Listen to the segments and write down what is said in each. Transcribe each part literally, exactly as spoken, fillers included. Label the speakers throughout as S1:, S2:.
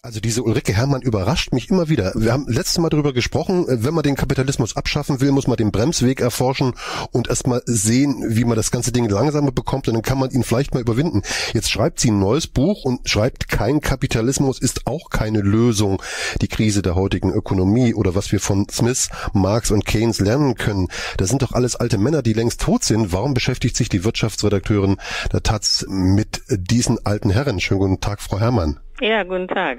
S1: Also diese Ulrike Herrmann überrascht mich immer wieder. Wir haben letztes Mal darüber gesprochen, wenn man den Kapitalismus abschaffen will, muss man den Bremsweg erforschen und erstmal sehen, wie man das ganze Ding langsamer bekommt, und dann kann man ihn vielleicht mal überwinden. Jetzt schreibt sie ein neues Buch und schreibt, kein Kapitalismus ist auch keine Lösung. Die Krise der heutigen Ökonomie oder was wir von Smith, Marx und Keynes lernen können. Das sind doch alles alte Männer, die längst tot sind. Warum beschäftigt sich die Wirtschaftsredakteurin der Taz mit diesen alten Herren? Schönen guten Tag, Frau Herrmann.
S2: Ja, guten Tag.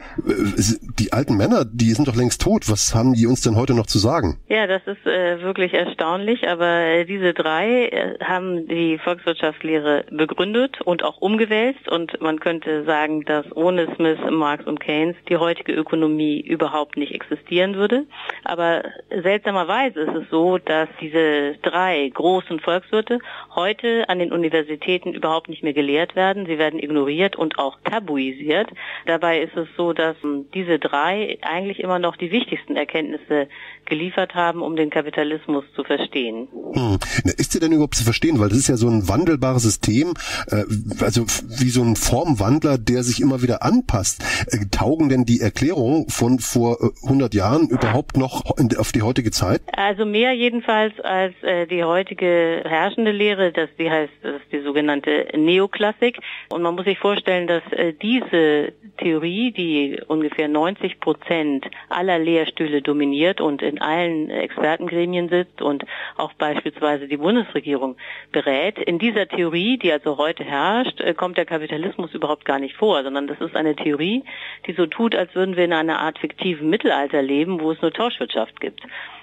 S1: Die alten Männer, die sind doch längst tot. Was haben die uns denn heute noch zu sagen?
S2: Ja, das ist äh, wirklich erstaunlich, aber äh, diese drei äh, haben die Volkswirtschaftslehre begründet und auch umgewälzt, und man könnte sagen, dass ohne Smith, Marx und Keynes die heutige Ökonomie überhaupt nicht existieren würde. Aber seltsamerweise ist es so, dass diese drei großen Volkswirte heute an den Universitäten überhaupt nicht mehr gelehrt werden. Sie werden ignoriert und auch tabuisiert. Dabei ist es so, dass diese drei eigentlich immer noch die wichtigsten Erkenntnisse geliefert haben, um den Kapitalismus zu verstehen.
S1: Hm. Ist der denn überhaupt zu verstehen? Weil das ist ja so ein wandelbares System, äh, also wie so ein Formwandler, der sich immer wieder anpasst. Äh, taugen denn die Erklärungen von vor äh, hundert Jahren überhaupt noch auf die heutige Zeit?
S2: Also mehr jedenfalls als äh, die heutige herrschende Lehre, das die heißt, das ist die sogenannte Neoklassik. Und man muss sich vorstellen, dass äh, diese Theorie, die ungefähr neunzig Prozent aller Lehrstühle dominiert und in allen Expertengremien sitzt und auch beispielsweise die Bundesregierung berät. In dieser Theorie, die also heute herrscht, kommt der Kapitalismus überhaupt gar nicht vor, sondern das ist eine Theorie, die so tut, als würden wir in einer Art fiktiven Mittelalter leben, wo es nur Tauschwirtschaft gibt.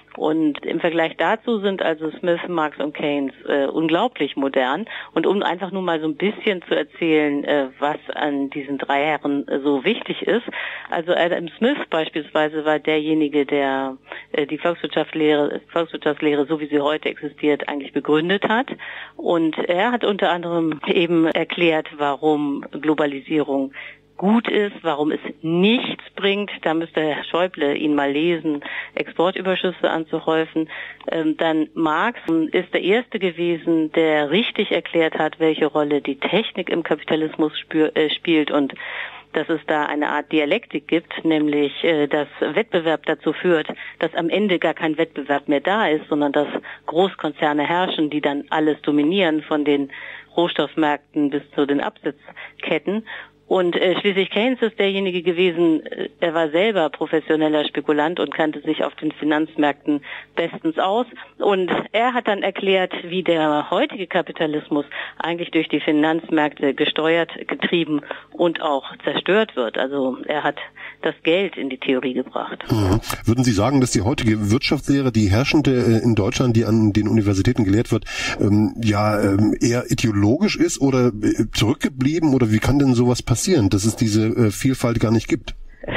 S2: Und im Vergleich dazu sind also Smith, Marx und Keynes äh, unglaublich modern. Und um einfach nur mal so ein bisschen zu erzählen, äh, was an diesen drei Herren äh, so wichtig ist. Also Adam Smith beispielsweise war derjenige, der äh, die Volkswirtschaftslehre, Volkswirtschaftslehre, so wie sie heute existiert, eigentlich begründet hat. Und er hat unter anderem eben erklärt, warum Globalisierung gut ist, warum es nichts bringt. Da müsste Herr Schäuble ihn mal lesen, Exportüberschüsse anzuhäufen. Ähm, dann Marx ist der Erste gewesen, der richtig erklärt hat, welche Rolle die Technik im Kapitalismus spür, äh, spielt und dass es da eine Art Dialektik gibt, nämlich äh, dass Wettbewerb dazu führt, dass am Ende gar kein Wettbewerb mehr da ist, sondern dass Großkonzerne herrschen, die dann alles dominieren, von den Rohstoffmärkten bis zu den Absatzketten. Und äh, schließlich Keynes ist derjenige gewesen, äh, er war selber professioneller Spekulant und kannte sich auf den Finanzmärkten bestens aus. Und er hat dann erklärt, wie der heutige Kapitalismus eigentlich durch die Finanzmärkte gesteuert, getrieben und auch zerstört wird. Also er hat das Geld in die Theorie gebracht.
S1: Mhm. Würden Sie sagen, dass die heutige Wirtschaftslehre, die herrschende äh, in Deutschland, die an den Universitäten gelehrt wird, ähm, ja ähm, eher ideologisch ist oder äh, zurückgeblieben? Oder wie kann denn sowas passieren, dass es diese äh, Vielfalt gar nicht gibt?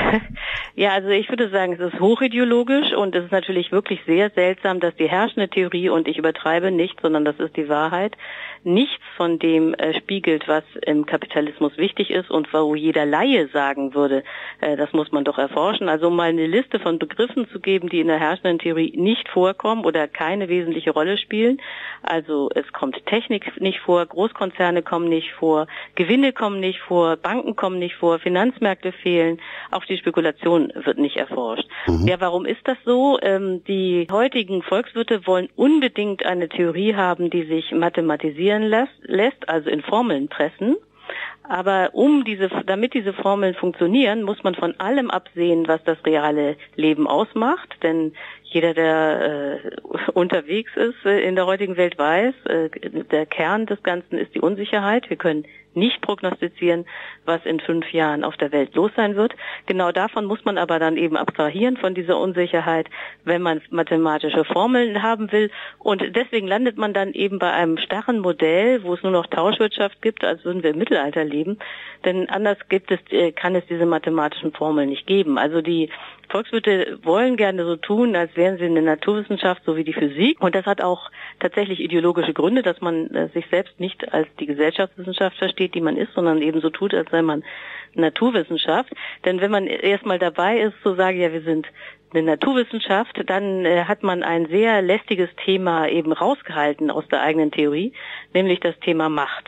S2: Ja, also ich würde sagen, es ist hochideologisch und es ist natürlich wirklich sehr seltsam, dass die herrschende Theorie, und ich übertreibe nicht, sondern das ist die Wahrheit, nichts von dem äh, spiegelt, was im Kapitalismus wichtig ist und wo jeder Laie sagen würde, äh, das muss man doch erforschen. Also um mal eine Liste von Begriffen zu geben, die in der herrschenden Theorie nicht vorkommen oder keine wesentliche Rolle spielen. Also es kommt Technik nicht vor, Großkonzerne kommen nicht vor, Gewinne kommen nicht vor, Banken kommen nicht vor, Finanzmärkte fehlen, auch die Spekulation wird nicht erforscht. Mhm. Ja, warum ist das so? Ähm, die heutigen Volkswirte wollen unbedingt eine Theorie haben, die sich mathematisieren lässt, lässt, also in Formeln pressen. Aber um diese, damit diese Formeln funktionieren, muss man von allem absehen, was das reale Leben ausmacht. Denn jeder, der äh, unterwegs ist äh, in der heutigen Welt, weiß, äh, der Kern des Ganzen ist die Unsicherheit. Wir können nicht prognostizieren, was in fünf Jahren auf der Welt los sein wird. Genau davon muss man aber dann eben abstrahieren, von dieser Unsicherheit, wenn man mathematische Formeln haben will. Und deswegen landet man dann eben bei einem starren Modell, wo es nur noch Tauschwirtschaft gibt, als würden wir im Mittelalter leben. Denn anders gibt es, kann es diese mathematischen Formeln nicht geben. Also die Volkswirte wollen gerne so tun, als wären sie eine Naturwissenschaft, so wie die Physik. Und das hat auch tatsächlich ideologische Gründe, dass man äh, sich selbst nicht als die Gesellschaftswissenschaft versteht, die man ist, sondern eben so tut, als sei man Naturwissenschaft. Denn wenn man erstmal dabei ist, zu sagen, ja, wir sind eine Naturwissenschaft, dann äh, hat man ein sehr lästiges Thema eben rausgehalten aus der eigenen Theorie, nämlich das Thema Macht.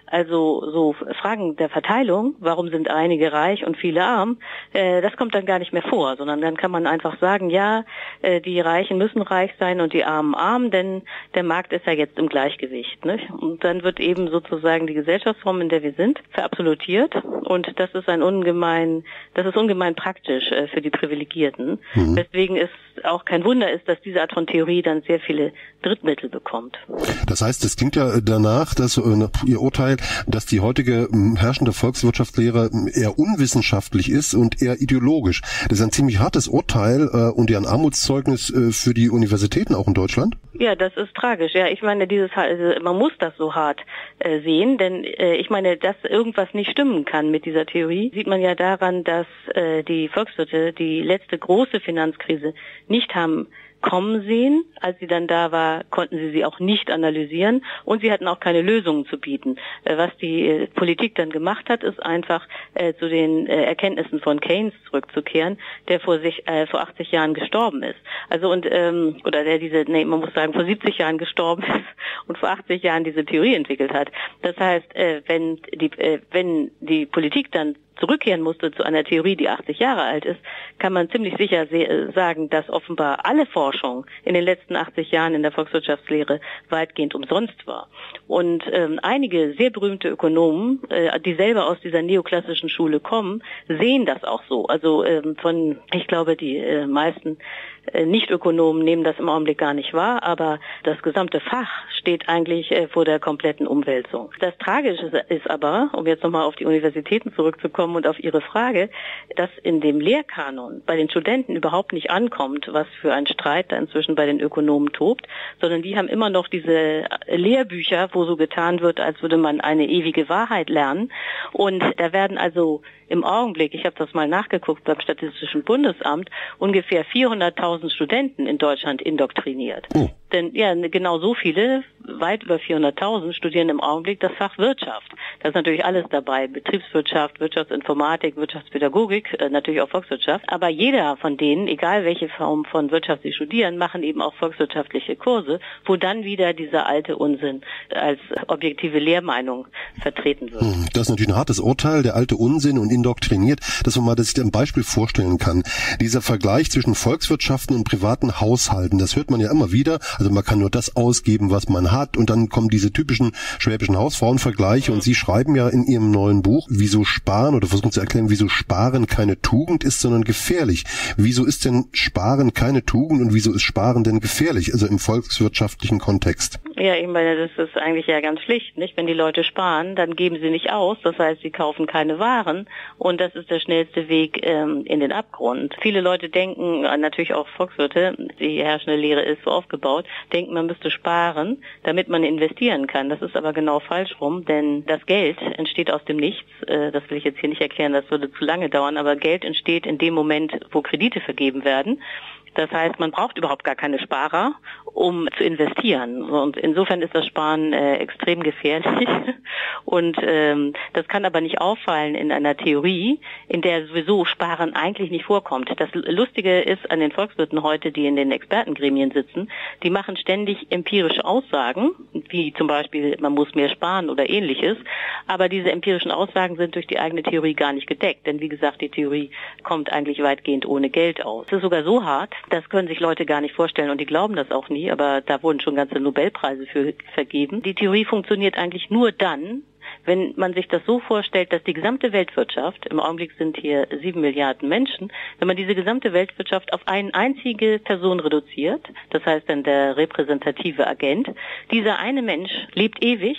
S2: Also so Fragen der Verteilung, warum sind einige reich und viele arm, äh, das kommt dann gar nicht mehr vor, sondern dann kann man einfach sagen, ja, äh, die Reichen müssen reich sein und die Armen arm, denn der Markt ist ja jetzt im Gleichgewicht. Nicht? Und dann wird eben sozusagen die Gesellschaftsform, in der wir sind, verabsolutiert und das ist ein ungemein, das ist ungemein praktisch äh, für die Privilegierten. Mhm. Deswegen ist auch kein Wunder ist, dass diese Art von Theorie dann sehr viele Drittmittel bekommt.
S1: Das heißt, es klingt ja danach, dass äh, Ihr Urteil, dass die heutige äh, herrschende Volkswirtschaftslehre eher unwissenschaftlich ist und eher ideologisch. Das ist ein ziemlich hartes Urteil äh, und ja ein Armutszeugnis äh, für die Universitäten auch in Deutschland.
S2: Ja, das ist tragisch. Ja, ich meine, dieses also man muss das so hart äh, sehen, denn äh, ich meine, dass irgendwas nicht stimmen kann mit dieser Theorie, sieht man ja daran, dass äh, die Volkswirte die letzte große Finanzkrise nicht haben kommen sehen. Als sie dann da war, konnten sie sie auch nicht analysieren und sie hatten auch keine Lösungen zu bieten. Was die Politik dann gemacht hat, ist einfach äh, zu den äh, Erkenntnissen von Keynes zurückzukehren, der vor sich äh, vor achtzig Jahren gestorben ist. Also und ähm, oder der diese, nee, man muss sagen, vor siebzig Jahren gestorben ist und vor achtzig Jahren diese Theorie entwickelt hat. Das heißt, äh, wenn die äh, wenn die Politik dann zurückkehren musste zu einer Theorie, die achtzig Jahre alt ist, kann man ziemlich sicher sagen, dass offenbar alle Forschung in den letzten achtzig Jahren in der Volkswirtschaftslehre weitgehend umsonst war. Und ähm, einige sehr berühmte Ökonomen, äh, die selber aus dieser neoklassischen Schule kommen, sehen das auch so. Also ähm, von, ich glaube, die äh, meisten äh, Nicht-Ökonomen nehmen das im Augenblick gar nicht wahr, aber das gesamte Fach steht eigentlich äh, vor der kompletten Umwälzung. Das Tragische ist aber, um jetzt nochmal auf die Universitäten zurückzukommen, und auf Ihre Frage, dass in dem Lehrkanon bei den Studenten überhaupt nicht ankommt, was für ein Streit da inzwischen bei den Ökonomen tobt, sondern die haben immer noch diese Lehrbücher, wo so getan wird, als würde man eine ewige Wahrheit lernen. Und da werden also im Augenblick, ich habe das mal nachgeguckt beim Statistischen Bundesamt, ungefähr vierhunderttausend Studenten in Deutschland indoktriniert. Oh. Denn ja, genau so viele, weit über vierhunderttausend, studieren im Augenblick das Fach Wirtschaft. Da ist natürlich alles dabei, Betriebswirtschaft, Wirtschaftsinformatik, Wirtschaftspädagogik, äh, natürlich auch Volkswirtschaft. Aber jeder von denen, egal welche Form von Wirtschaft sie studieren, machen eben auch volkswirtschaftliche Kurse, wo dann wieder dieser alte Unsinn als objektive Lehrmeinung vertreten wird.
S1: Das ist natürlich ein hartes Urteil, der alte Unsinn und indoktriniert, dass man mal das sich ein Beispiel vorstellen kann. Dieser Vergleich zwischen Volkswirtschaften und privaten Haushalten, das hört man ja immer wieder. Also man kann nur das ausgeben, was man hat, und dann kommen diese typischen schwäbischen Hausfrauenvergleiche, und Sie schreiben ja in Ihrem neuen Buch, wieso Sparen, oder versuchen zu erklären, wieso Sparen keine Tugend ist, sondern gefährlich. Wieso ist denn Sparen keine Tugend und wieso ist Sparen denn gefährlich, also im volkswirtschaftlichen Kontext?
S2: Ja, ich meine, das ist eigentlich ja ganz schlicht, nicht? Wenn die Leute sparen, dann geben sie nicht aus, das heißt, sie kaufen keine Waren, und das ist der schnellste Weg ähm, in den Abgrund. Viele Leute denken, natürlich auch Volkswirte, die herrschende Lehre ist so aufgebaut, denken, man müsste sparen, damit man investieren kann. Das ist aber genau falsch rum, denn das Geld entsteht aus dem Nichts. Äh, das will ich jetzt hier nicht erklären, das würde zu lange dauern, aber Geld entsteht in dem Moment, wo Kredite vergeben werden. Das heißt, man braucht überhaupt gar keine Sparer, um zu investieren. Und insofern ist das Sparen äh, extrem gefährlich. Und ähm, das kann aber nicht auffallen in einer Theorie, in der sowieso Sparen eigentlich nicht vorkommt. Das Lustige ist an den Volkswirten heute, die in den Expertengremien sitzen, die machen ständig empirische Aussagen, wie zum Beispiel, man muss mehr sparen oder ähnliches. Aber diese empirischen Aussagen sind durch die eigene Theorie gar nicht gedeckt. Denn wie gesagt, die Theorie kommt eigentlich weitgehend ohne Geld aus. Es ist sogar so hart, das können sich Leute gar nicht vorstellen und die glauben das auch nie, aber da wurden schon ganze Nobelpreise für vergeben. Die Theorie funktioniert eigentlich nur dann, wenn man sich das so vorstellt, dass die gesamte Weltwirtschaft, im Augenblick sind hier sieben Milliarden Menschen, wenn man diese gesamte Weltwirtschaft auf eine einzige Person reduziert, das heißt dann der repräsentative Agent, dieser eine Mensch lebt ewig,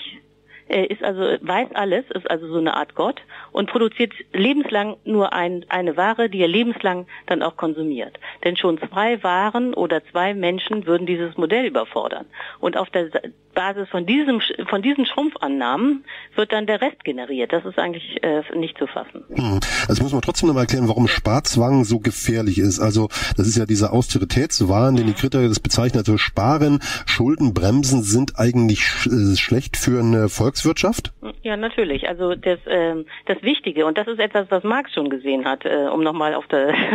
S2: ist also, weiß alles, ist also so eine Art Gott und produziert lebenslang nur ein, eine Ware, die er lebenslang dann auch konsumiert. Denn schon zwei Waren oder zwei Menschen würden dieses Modell überfordern. Und auf der Basis von diesem, von diesen Schrumpfannahmen wird dann der Rest generiert. Das ist eigentlich äh, nicht zu fassen.
S1: Hm. Also muss man trotzdem noch mal erklären, warum Sparzwang so gefährlich ist. Also das ist ja dieser Austeritätswahn, den die Kritiker das bezeichnen. Also Sparen, Schuldenbremsen sind eigentlich sch- äh, schlecht für eine Volkswirtschaft?
S2: Ja, natürlich. Also das, ähm, das Wichtige, und das ist etwas, was Marx schon gesehen hat, äh, um nochmal auf,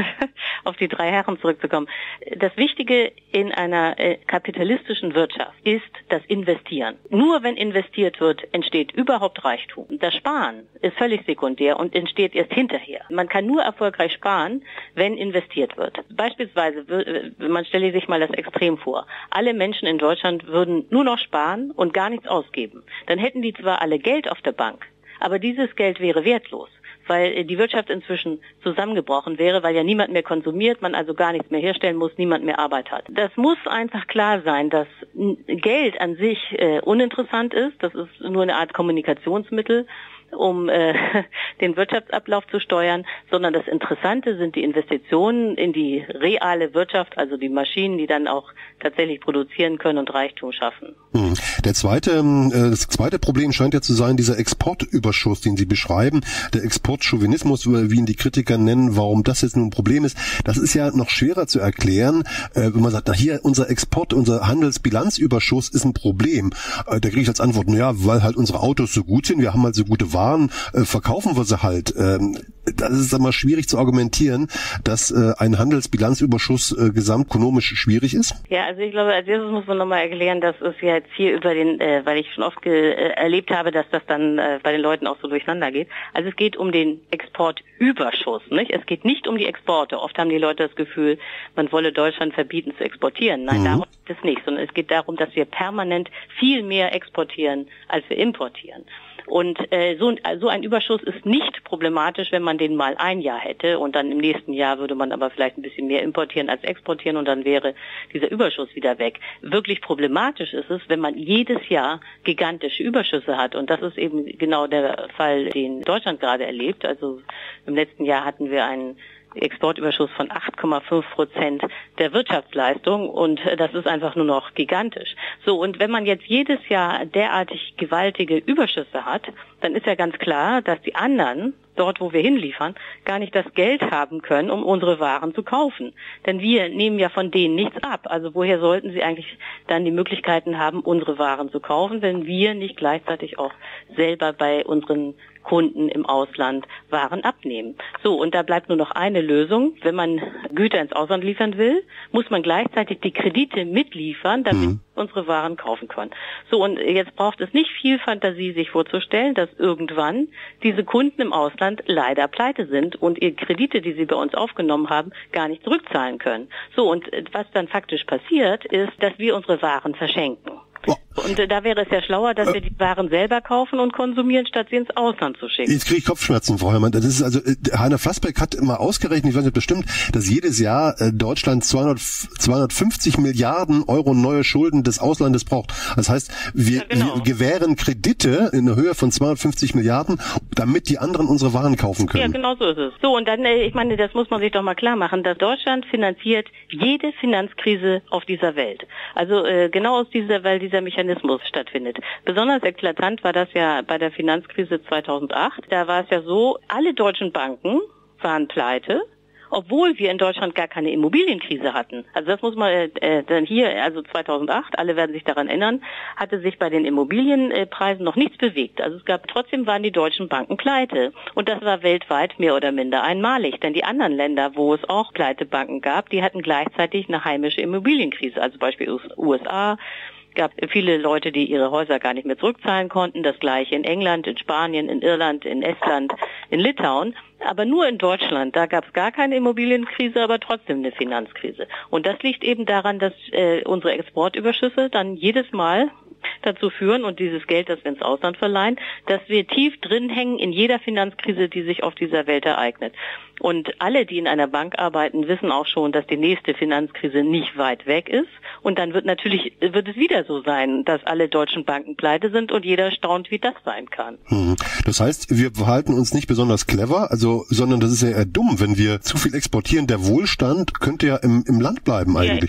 S2: auf die drei Herren zurückzukommen. Das Wichtige in einer äh, kapitalistischen Wirtschaft ist das Investieren. Nur wenn investiert wird, entsteht überhaupt Reichtum. Das Sparen ist völlig sekundär und entsteht erst hinterher. Man kann nur erfolgreich sparen, wenn investiert wird. Beispielsweise, man stelle sich mal das Extrem vor. Alle Menschen in Deutschland würden nur noch sparen und gar nichts ausgeben. Dann hätten die zwar alle Geld auf der Bank, aber dieses Geld wäre wertlos, weil die Wirtschaft inzwischen zusammengebrochen wäre, weil ja niemand mehr konsumiert, man also gar nichts mehr herstellen muss, niemand mehr Arbeit hat. Das muss einfach klar sein, dass Geld an sich äh, uninteressant ist. Das ist nur eine Art Kommunikationsmittel, um äh, den Wirtschaftsablauf zu steuern, sondern das Interessante sind die Investitionen in die reale Wirtschaft, also die Maschinen, die dann auch tatsächlich produzieren können und Reichtum schaffen.
S1: Der zweite, das zweite Problem scheint ja zu sein, dieser Exportüberschuss, den Sie beschreiben, der Exportchauvinismus, wie ihn die Kritiker nennen, warum das jetzt nun ein Problem ist. Das ist ja noch schwerer zu erklären, wenn man sagt, na hier, unser Export, unser Handelsbilanzüberschuss ist ein Problem. Da kriege ich als Antwort, naja, weil halt unsere Autos so gut sind, wir haben halt so gute Waren, verkaufen wir sie halt. Das ist aber schwierig zu argumentieren, dass ein Handelsbilanzüberschuss gesamtökonomisch schwierig ist.
S2: Ja, also ich glaube, als erstes muss man nochmal erklären, dass es ja jetzt hier über den, äh, weil ich schon oft ge- äh, erlebt habe, dass das dann äh, bei den Leuten auch so durcheinander geht. Also es geht um den Exportüberschuss, nicht? Es geht nicht um die Exporte. Oft haben die Leute das Gefühl, man wolle Deutschland verbieten zu exportieren. Nein, mhm. darum geht es nicht, sondern es geht darum, dass wir permanent viel mehr exportieren, als wir importieren. Und äh, so, so ein Überschuss ist nicht problematisch, wenn man den mal ein Jahr hätte und dann im nächsten Jahr würde man aber vielleicht ein bisschen mehr importieren als exportieren und dann wäre dieser Überschuss wieder weg. Wirklich problematisch ist es, wenn man jedes Jahr gigantische Überschüsse hat und das ist eben genau der Fall, den Deutschland gerade erlebt. Also im letzten Jahr hatten wir einen Exportüberschuss von acht Komma fünf Prozent der Wirtschaftsleistung und das ist einfach nur noch gigantisch. So, und wenn man jetzt jedes Jahr derartig gewaltige Überschüsse hat, dann ist ja ganz klar, dass die anderen, dort wo wir hinliefern, gar nicht das Geld haben können, um unsere Waren zu kaufen. Denn wir nehmen ja von denen nichts ab. Also woher sollten sie eigentlich dann die Möglichkeiten haben, unsere Waren zu kaufen, wenn wir nicht gleichzeitig auch selber bei unseren Kunden im Ausland Waren abnehmen. So, und da bleibt nur noch eine Lösung. Wenn man Güter ins Ausland liefern will, muss man gleichzeitig die Kredite mitliefern, damit mhm. unsere Waren kaufen können. So, und jetzt braucht es nicht viel Fantasie, sich vorzustellen, dass irgendwann diese Kunden im Ausland leider pleite sind und ihre Kredite, die sie bei uns aufgenommen haben, gar nicht zurückzahlen können. So, und was dann faktisch passiert, ist, dass wir unsere Waren verschenken. Und äh, da wäre es ja schlauer, dass wir die Waren selber kaufen und konsumieren, statt sie ins Ausland zu schicken.
S1: Jetzt kriege ich Kopfschmerzen, Frau Herrmann. Das ist also, äh, Heiner Flassbeck hat immer ausgerechnet, ich weiß nicht bestimmt, dass jedes Jahr äh, Deutschland zweihundert, zweihundertfünfzig Milliarden Euro neue Schulden des Auslandes braucht. Das heißt, wir, ja, genau. wir gewähren Kredite in der Höhe von zweihundertfünfzig Milliarden, damit die anderen unsere Waren kaufen können.
S2: Ja, genau so ist es. So, und dann, äh, ich meine, das muss man sich doch mal klar machen, dass Deutschland finanziert jede Finanzkrise auf dieser Welt. Also äh, genau aus dieser, weil dieser Mechanismus stattfindet. Besonders eklatant war das ja bei der Finanzkrise zweitausendacht. Da war es ja so, alle deutschen Banken waren pleite, obwohl wir in Deutschland gar keine Immobilienkrise hatten. Also das muss man äh, dann hier, also zweitausendacht, alle werden sich daran erinnern, hatte sich bei den Immobilienpreisen noch nichts bewegt. Also es gab, trotzdem waren die deutschen Banken pleite. Und das war weltweit mehr oder minder einmalig. Denn die anderen Länder, wo es auch Pleitebanken gab, die hatten gleichzeitig eine heimische Immobilienkrise. Also beispielsweise U S A, gab viele Leute, die ihre Häuser gar nicht mehr zurückzahlen konnten. Das gleiche in England, in Spanien, in Irland, in Estland, in Litauen. Aber nur in Deutschland, da gab es gar keine Immobilienkrise, aber trotzdem eine Finanzkrise. Und das liegt eben daran, dass äh, unsere Exportüberschüsse dann jedes Mal dazu führen und dieses Geld, das wir ins Ausland verleihen, dass wir tief drin hängen in jeder Finanzkrise, die sich auf dieser Welt ereignet. Und alle, die in einer Bank arbeiten, wissen auch schon, dass die nächste Finanzkrise nicht weit weg ist. Und dann wird natürlich, wird es wieder so sein, dass alle deutschen Banken pleite sind und jeder staunt, wie das sein kann.
S1: Hm. Das heißt, wir verhalten uns nicht besonders clever, also, sondern das ist ja eher dumm, wenn wir zu viel exportieren. Der Wohlstand könnte ja im, im Land bleiben eigentlich.
S2: Ja,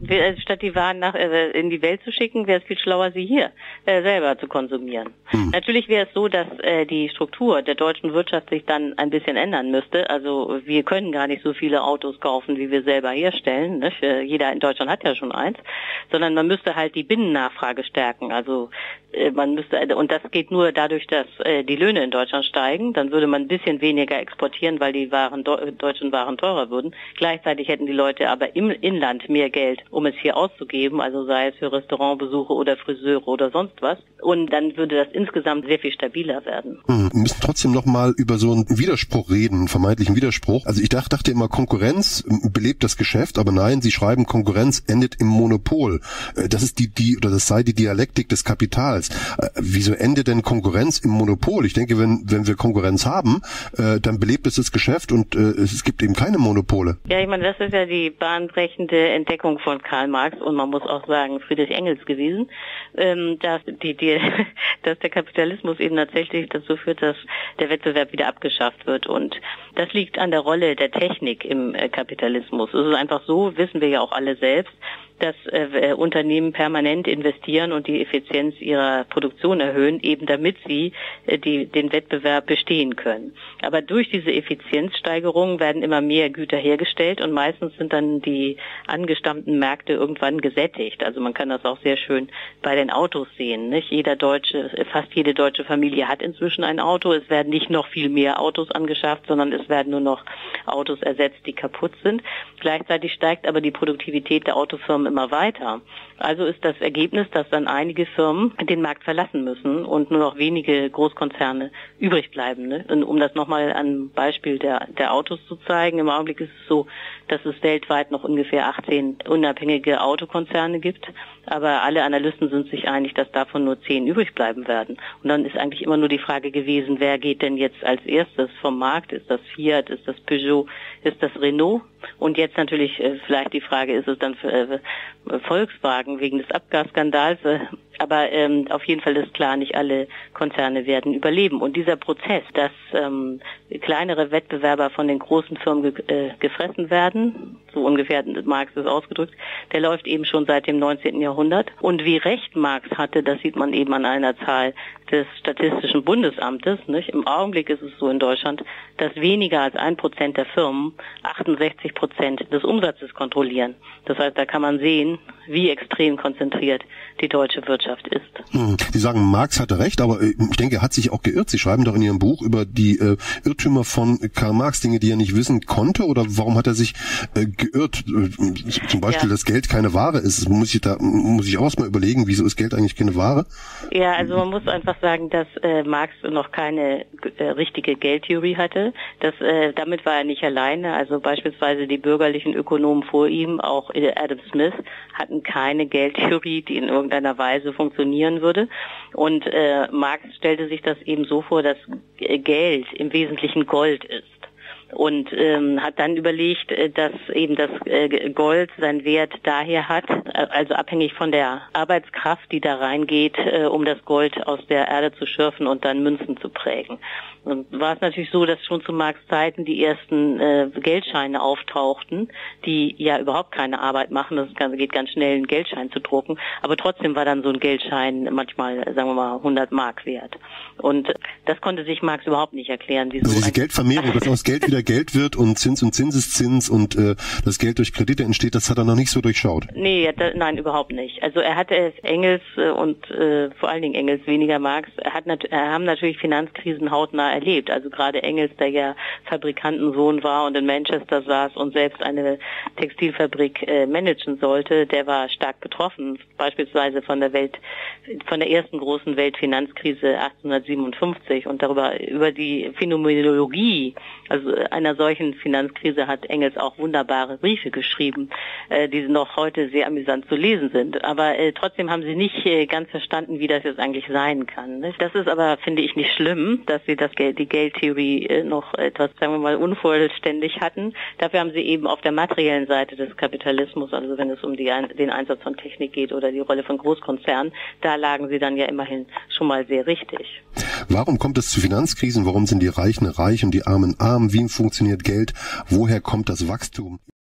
S2: wir, statt die Waren nach, äh, in die Welt zu schicken, wäre es viel schlauer, sie hier äh, selber zu konsumieren. Hm. Natürlich wäre es so, dass äh, die Struktur der deutschen Wirtschaft sich dann ein bisschen ändern müsste. Also wir können gar nicht so viele Autos kaufen, wie wir selber herstellen. Nicht? Jeder in Deutschland hat ja schon eins. Sondern man müsste halt die Binnennachfrage stärken. Also äh, man müsste, und das geht nur dadurch, dass äh, die Löhne in Deutschland steigen. Dann würde man ein bisschen weniger exportieren, weil die Waren, deutschen Waren teurer würden. Gleichzeitig hätten die Leute aber im Inland mehr Geld, um es hier auszugeben, also sei es für Restaurantbesuche oder Friseure oder sonst was. Und dann würde das insgesamt sehr viel stabiler werden.
S1: Hm, wir müssen trotzdem noch mal über so einen Widerspruch reden, einen vermeintlichen Widerspruch. Also ich dachte, dachte immer, Konkurrenz belebt das Geschäft, aber nein, Sie schreiben, Konkurrenz endet im Monopol. Das ist die, die, oder das sei die Dialektik des Kapitals. Äh, wieso endet denn Konkurrenz im Monopol? Ich denke, wenn, wenn wir Konkurrenz haben, äh, dann belebt es das Geschäft und äh, es gibt eben keine Monopole.
S2: Ja, ich meine, das ist ja die bahnbrechende Entdeckung von Karl Marx und man muss auch sagen, Friedrich Engels gewesen, ähm, dass die, die, dass der Kapitalismus eben tatsächlich dazu führt, dass der Wettbewerb wieder abgeschafft wird. Und das liegt an der Rolle der Technik im äh, Kapitalismus. Es ist einfach so, wissen wir ja auch alle selbst, dass äh, Unternehmen permanent investieren und die Effizienz ihrer Produktion erhöhen, eben damit sie äh, die, den Wettbewerb bestehen können. Aber durch diese Effizienzsteigerung werden immer mehr Güter hergestellt und meistens sind dann die angestammten Märkte irgendwann gesättigt. Also man kann das auch sehr schön bei den Autos sehen. Nicht? Jeder deutsche, fast jede deutsche Familie hat inzwischen ein Auto. Es werden nicht noch viel mehr Autos angeschafft, sondern es werden nur noch Autos ersetzt, die kaputt sind. Gleichzeitig steigt aber die Produktivität der Autofirmen immer weiter. Also ist das Ergebnis, dass dann einige Firmen den Markt verlassen müssen und nur noch wenige Großkonzerne übrig bleiben. Ne? Und um das nochmal am Beispiel der, der Autos zu zeigen, im Augenblick ist es so, dass es weltweit noch ungefähr achtzehn unabhängige Autokonzerne gibt. Aber alle Analysten sind sich einig, dass davon nur zehn übrig bleiben werden. Und dann ist eigentlich immer nur die Frage gewesen, wer geht denn jetzt als erstes vom Markt? Ist das Fiat, ist das Peugeot, ist das Renault? Und jetzt natürlich äh, vielleicht die Frage, ist es dann für, äh, Volkswagen wegen des Abgasskandals? Äh, aber ähm, auf jeden Fall ist klar, nicht alle Konzerne werden überleben. Und dieser Prozess, dass ähm, kleinere Wettbewerber von den großen Firmen ge äh, gefressen werden, so ungefähr hat Marx es ausgedrückt, der läuft eben schon seit dem neunzehnten Jahrhundert. Und wie recht Marx hatte, das sieht man eben an einer Zahl des Statistischen Bundesamtes. Nicht? Im Augenblick ist es so in Deutschland, dass weniger als ein Prozent der Firmen achtundsechzig Prozent des Umsatzes kontrollieren. Das heißt, da kann man sehen, wie extrem konzentriert die deutsche Wirtschaft ist.
S1: Sie sagen, Marx hatte recht, aber ich denke, er hat sich auch geirrt. Sie schreiben doch in Ihrem Buch über die äh, Irrtümer von Karl Marx, Dinge, die er nicht wissen konnte, oder warum hat er sich äh, geirrt? Zum Beispiel, ja. dass Geld keine Ware ist. Muss ich da muss ich auch erst mal überlegen, wieso ist Geld eigentlich keine Ware?
S2: Ja, also man muss einfach sagen, dass äh, Marx noch keine äh, richtige Geldtheorie hatte. Das, äh, damit war er nicht alleine. Also beispielsweise die bürgerlichen Ökonomen vor ihm, auch äh, Adam Smith, hatten keine Geldtheorie, die in irgendeiner Weise funktionieren würde. Und äh, Marx stellte sich das eben so vor, dass Geld im Wesentlichen Gold ist. Und ähm, hat dann überlegt, dass eben das äh, Gold seinen Wert daher hat, also abhängig von der Arbeitskraft, die da reingeht, äh, um das Gold aus der Erde zu schürfen und dann Münzen zu prägen. Und war es natürlich so, dass schon zu Marx Zeiten die ersten äh, Geldscheine auftauchten, die ja überhaupt keine Arbeit machen. Das geht ganz schnell, einen Geldschein zu drucken. Aber trotzdem war dann so ein Geldschein manchmal, sagen wir mal, hundert Mark wert. Und das konnte sich Marx überhaupt nicht erklären. Wieso
S1: also diese Geldvermehrung, dass aus Geld wieder Geld wird und Zins und Zinseszins und äh, das Geld durch Kredite entsteht, das hat er noch nicht so durchschaut.
S2: Nee, da, nein, überhaupt nicht. Also er hatte es Engels äh, und äh, vor allen Dingen Engels, weniger Marx, er hat nat- er haben natürlich Finanzkrisen hautnah erlebt. Also gerade Engels, der ja Fabrikantensohn war und in Manchester saß und selbst eine Textilfabrik äh, managen sollte, der war stark betroffen, beispielsweise von der Welt, von der ersten großen Weltfinanzkrise achtzehnhundertsiebenundfünfzig und darüber über die Phänomenologie, also einer solchen Finanzkrise hat Engels auch wunderbare Briefe geschrieben, äh, die noch heute sehr amüsant zu lesen sind. Aber äh, trotzdem haben sie nicht äh, ganz verstanden, wie das jetzt eigentlich sein kann. Ne? Das ist aber, finde ich, nicht schlimm, dass sie das Geld, die Geldtheorie äh, noch etwas, sagen wir mal, unvollständig hatten. Dafür haben sie eben auf der materiellen Seite des Kapitalismus, also wenn es um die, den Einsatz von Technik geht oder die Rolle von Großkonzernen, da lagen sie dann ja immerhin schon mal sehr richtig.
S1: Warum kommt es zu Finanzkrisen? Warum sind die Reichen reich und die Armen arm? Wie funktioniert Geld? Woher kommt das Wachstum?